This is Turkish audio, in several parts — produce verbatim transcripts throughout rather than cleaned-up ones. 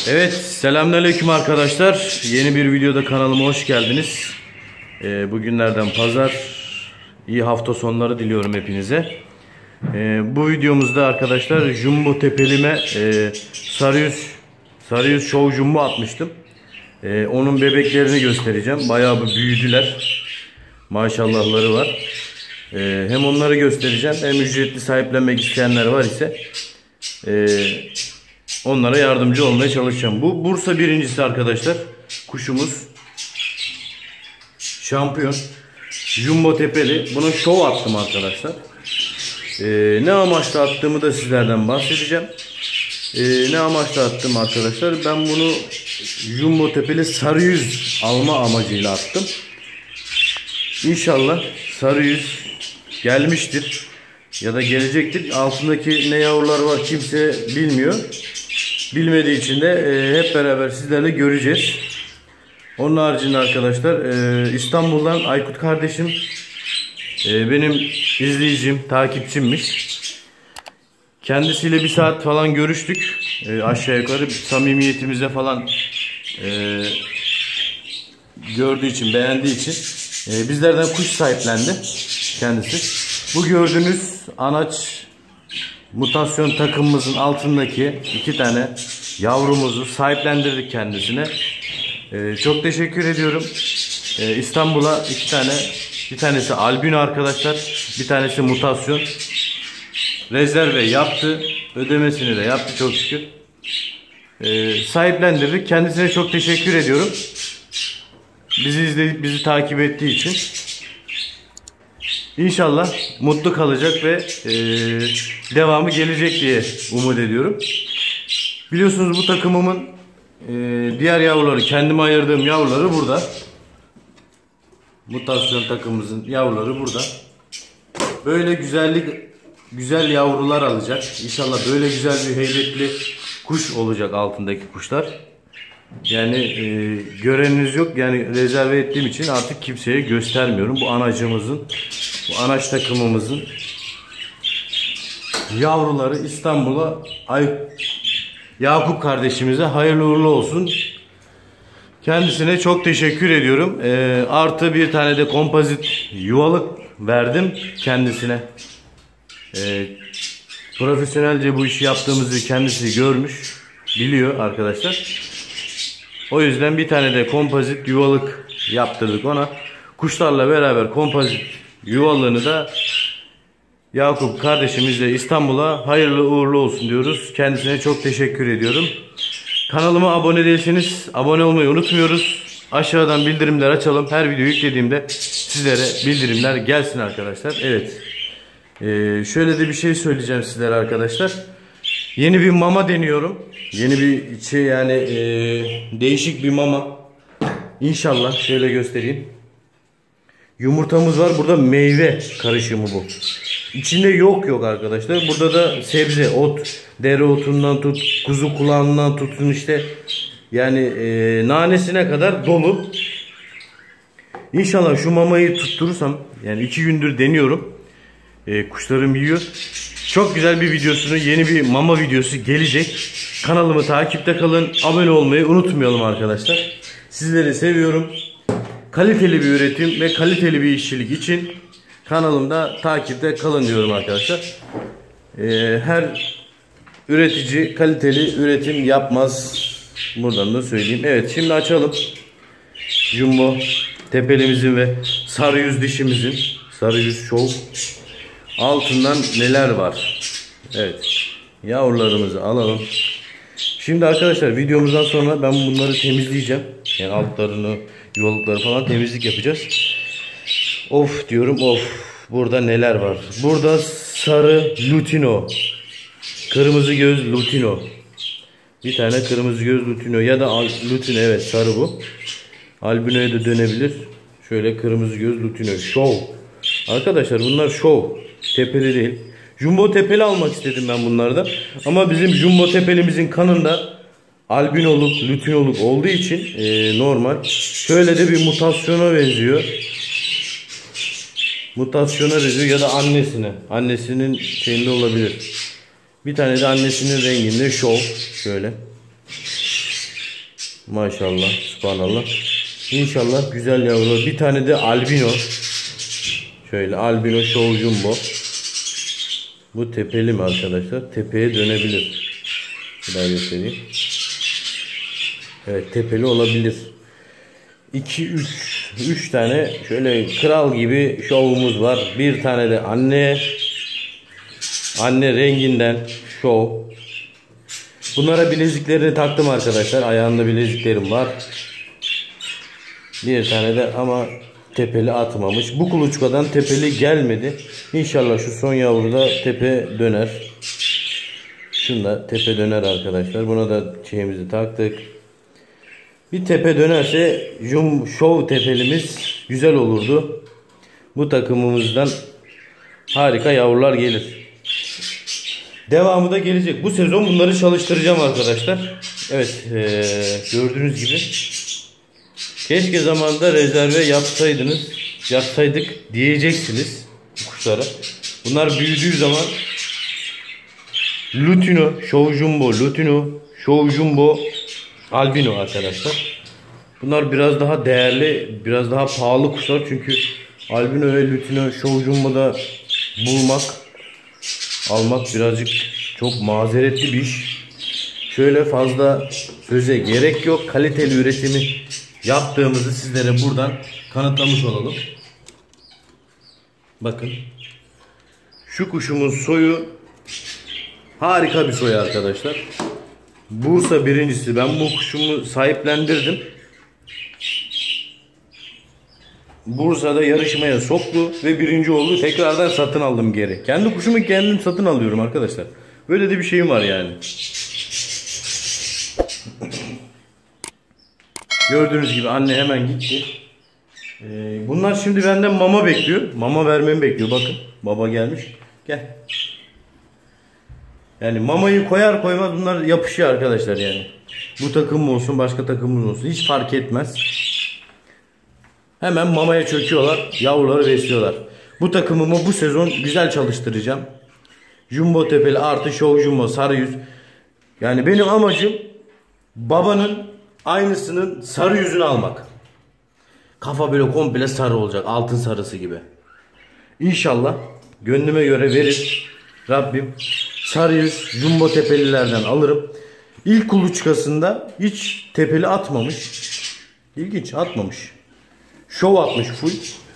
Evet, selamünaleyküm arkadaşlar. Yeni bir videoda kanalıma hoş geldiniz. Ee, bugünlerden pazar. İyi hafta sonları diliyorum hepinize. Ee, bu videomuzda arkadaşlar jumbo tepelime e, sarı yüz sarı yüz show jumbo atmıştım. Ee, onun bebeklerini göstereceğim. Bayağı bir büyüdüler. Maşallahları var. Ee, hem onları göstereceğim, hem ücretli sahiplenmek isteyenler var ise e, onlara yardımcı olmaya çalışacağım. Bu Bursa birincisi arkadaşlar. Kuşumuz şampiyon jumbo tepeli. Buna şov attım arkadaşlar. Ee, ne amaçla attığımı da sizlerden bahsedeceğim. Ee, ne amaçla attım arkadaşlar? Ben bunu jumbo tepeli sarı yüz alma amacıyla attım. İnşallah sarı yüz gelmiştir ya da gelecektir. Altındaki ne yavrular var kimse bilmiyor. Bilmediği için de e, hep beraber sizlerle göreceğiz. Onun haricinde arkadaşlar e, İstanbul'dan Aykut kardeşim e, benim izleyicim, takipçimmiş. Kendisiyle bir saat falan görüştük. E, aşağı yukarı samimiyetimize falan e, gördüğü için, beğendiği için e, bizlerden kuş sahiplendi kendisi. Bu gördüğünüz anaç mutasyon takımımızın altındaki iki tane yavrumuzu sahiplendirdik kendisine. Ee, çok teşekkür ediyorum. Ee, İstanbul'a iki tane, bir tanesi albino arkadaşlar, bir tanesi mutasyon. Rezerve yaptı, ödemesini de yaptı çok şükür. Ee, sahiplendirdik. Kendisine çok teşekkür ediyorum. Bizi izleyip bizi takip ettiği için. İnşallah mutlu kalacak ve e, devamı gelecek diye umut ediyorum. Biliyorsunuz bu takımımın e, diğer yavruları, kendime ayırdığım yavruları burada. Mutasyon takımımızın yavruları burada. Böyle güzellik, güzel yavrular alacak. İnşallah böyle güzel bir heybetli kuş olacak altındaki kuşlar. Yani e, göreniniz yok. Yani rezerve ettiğim için artık kimseye göstermiyorum. Bu anacımızın, bu anaç takımımızın yavruları İstanbul'a Ay Yakup kardeşimize hayırlı uğurlu olsun. Kendisine çok teşekkür ediyorum. E, artı bir tane de kompozit yuvalık verdim kendisine. E, profesyonelce bu işi yaptığımızı kendisi görmüş, biliyor arkadaşlar. O yüzden bir tane de kompozit yuvalık yaptırdık ona. Kuşlarla beraber kompozit yuvalığını da Yakup kardeşimizle İstanbul'a hayırlı uğurlu olsun diyoruz. Kendisine çok teşekkür ediyorum. Kanalıma abone değilseniz abone olmayı unutmuyoruz. Aşağıdan bildirimler açalım. Her video yüklediğimde sizlere bildirimler gelsin arkadaşlar. Evet. Ee, şöyle de bir şey söyleyeceğim sizlere arkadaşlar. Yeni bir mama deniyorum. Yeni bir şey yani e, değişik bir mama. İnşallah şöyle göstereyim. Yumurtamız var. Burada meyve karışımı bu. İçinde yok yok arkadaşlar. Burada da sebze, ot, dereotundan tut, kuzu kulağından tutun işte. Yani e, nanesine kadar dolu. İnşallah şu mamayı tutturursam, yani iki gündür deniyorum. E, kuşlarım yiyor. Çok güzel bir videosunu, yeni bir mama videosu gelecek. Kanalımı takipte kalın. Abone olmayı unutmayalım arkadaşlar. Sizleri seviyorum. Kaliteli bir üretim ve kaliteli bir işçilik için kanalımda takipte kalın diyorum arkadaşlar. Ee, her üretici kaliteli üretim yapmaz. Buradan da söyleyeyim. Evet, şimdi açalım. Jumbo tepelimizin ve sarı yüz dişimizin, sarı yüz show altından neler var? Evet. Yavrularımızı alalım. Şimdi arkadaşlar videomuzdan sonra ben bunları temizleyeceğim. Yani altlarını, yuvalıkları falan temizlik yapacağız. Of diyorum of. Burada neler var? Burada sarı lutino. Kırmızı göz lutino. Bir tane kırmızı göz lutino ya da lutino, evet sarı bu. Albino'ya da dönebilir. Şöyle kırmızı göz lutino. Show. Arkadaşlar bunlar show. Tepeli değil. Jumbo tepeli almak istedim ben bunlardan. Ama bizim jumbo tepelimizin kanında albinoluk, lutinoluk olduğu için e, normal. Şöyle de bir mutasyona benziyor. Mutasyona benziyor ya da annesine. Annesinin şeyinde olabilir. Bir tane de annesinin renginde show. Şöyle. Maşallah, subhanallah. İnşallah güzel yavrular. Bir tane de albino. Şöyle albino show jumbo. Bu tepeli mi arkadaşlar? Tepeye dönebilir. Bir daha göstereyim. Evet, tepeli olabilir. iki üç üç tane şöyle kral gibi şovumuz var. Bir tane de anne. Anne renginden şov. Bunlara bileziklerini taktım arkadaşlar. Ayağında bileziklerim var. Bir tane de ama tepeli atmamış. Bu kuluçkadan tepeli gelmedi. İnşallah şu son yavruda tepe döner. Şunda tepe döner arkadaşlar. Buna da şeyimizi taktık. Bir tepe dönerse jum show tepelimiz güzel olurdu. Bu takımımızdan harika yavrular gelir. Devamı da gelecek. Bu sezon bunları çalıştıracağım arkadaşlar. Evet, ee, gördüğünüz gibi. Keşke zamanında rezerve yapsaydınız, yapsaydık diyeceksiniz bu kuşlara. Bunlar büyüdüğü zaman Lutino, Show Jumbo, Lutino, Show Jumbo, Albino arkadaşlar. Bunlar biraz daha değerli, biraz daha pahalı kuşlar. Çünkü Albino ve Lutino, Show Jumbo'da bulmak, almak birazcık çok mazeretli bir iş. Şöyle fazla söze gerek yok. Kaliteli üretimi yaptığımızı sizlere buradan kanıtlamış olalım. Bakın. Şu kuşumun soyu harika bir soy arkadaşlar. Bursa birincisi. Ben bu kuşumu sahiplendirdim. Bursa'da yarışmaya soktu ve birinci oldu. Tekrardan satın aldım geri. Kendi kuşumu kendim satın alıyorum arkadaşlar. Böyle de bir şeyim var yani. Gördüğünüz gibi anne hemen gitti. Ee, bunlar şimdi benden mama bekliyor. Mama vermemi bekliyor. Bakın baba gelmiş. Gel. Yani mamayı koyar koymaz bunlar yapışıyor arkadaşlar yani. Bu takım olsun başka takımımız olsun hiç fark etmez. Hemen mamaya çöküyorlar. Yavruları besliyorlar. Bu takımımı bu sezon güzel çalıştıracağım. Jumbo tepeli artı show jumbo sarı yüz. Yani benim amacım babanın aynısının sarı yüzünü almak. Kafa böyle komple sarı olacak. Altın sarısı gibi. İnşallah gönlüme göre verir Rabbim. Sarı yüz jumbo tepelilerden alırım. İlk kuluçkasında hiç tepeli atmamış. İlginç, atmamış. Şov atmış full.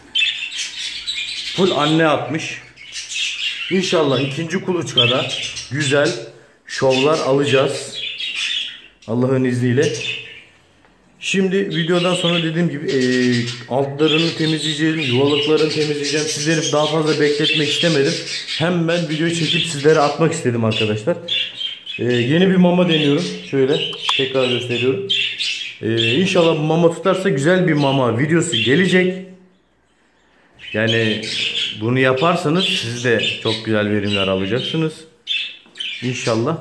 Full anne atmış. İnşallah ikinci kuluçkada güzel şovlar alacağız. Allah'ın izniyle. Şimdi videodan sonra dediğim gibi e, altlarını temizleyeceğim, yuvalıklarını temizleyeceğim. Sizleri daha fazla bekletmek istemedim. Hemen videoyu çekip sizlere atmak istedim arkadaşlar. E, yeni bir mama deniyorum. Şöyle tekrar gösteriyorum. E, İnşallah mama tutarsa güzel bir mama videosu gelecek. Yani bunu yaparsanız siz de çok güzel verimler alacaksınız. İnşallah.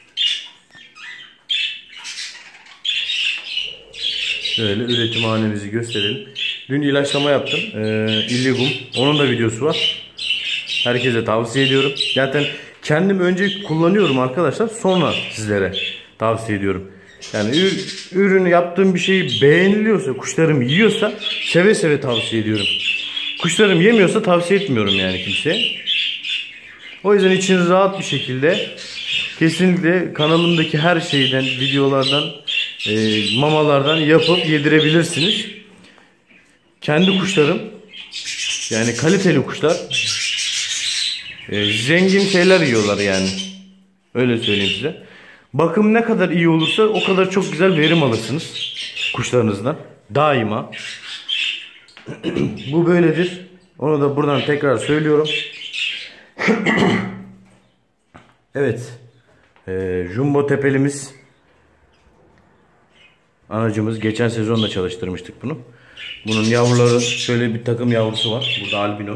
Şöyle üretimhanemizi gösterelim. Dün ilaçlama yaptım. Ee, Illigum. Onun da videosu var. Herkese tavsiye ediyorum. Zaten kendim önce kullanıyorum arkadaşlar. Sonra sizlere tavsiye ediyorum. Yani ürünü yaptığım bir şeyi beğeniliyorsa, kuşlarım yiyorsa seve seve tavsiye ediyorum. Kuşlarım yemiyorsa tavsiye etmiyorum yani kimseye. O yüzden içiniz rahat bir şekilde kesinlikle kanalımdaki her şeyden, videolardan, e, mamalardan yapıp yedirebilirsiniz. Kendi kuşlarım, yani kaliteli kuşlar, e, zengin şeyler yiyorlar yani. Öyle söyleyeyim size. Bakım ne kadar iyi olursa o kadar çok güzel verim alırsınız kuşlarınızdan. Daima. Bu böyledir. Onu da buradan tekrar söylüyorum. Evet. Ee, Jumbo tepelimiz. Anacımız. Geçen sezonda çalıştırmıştık bunu. Bunun yavruları şöyle bir takım yavrusu var. Burada albino.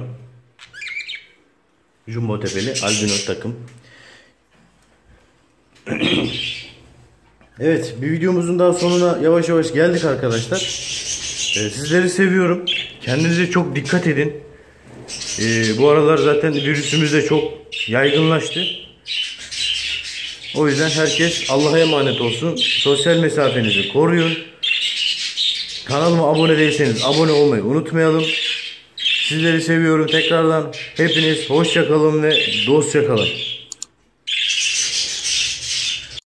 Jumbo tepeli albino takım. Evet. Bir videomuzun daha sonuna yavaş yavaş geldik arkadaşlar. Ee, sizleri seviyorum. Kendinize çok dikkat edin. Ee, bu aralar zaten virüsümüz de çok yaygınlaştı. O yüzden herkes Allah'a emanet olsun. Sosyal mesafenizi koruyun. Kanalıma abone değilseniz abone olmayı unutmayalım. Sizleri seviyorum tekrardan. Hepiniz hoşça kalın ve dostça kalın.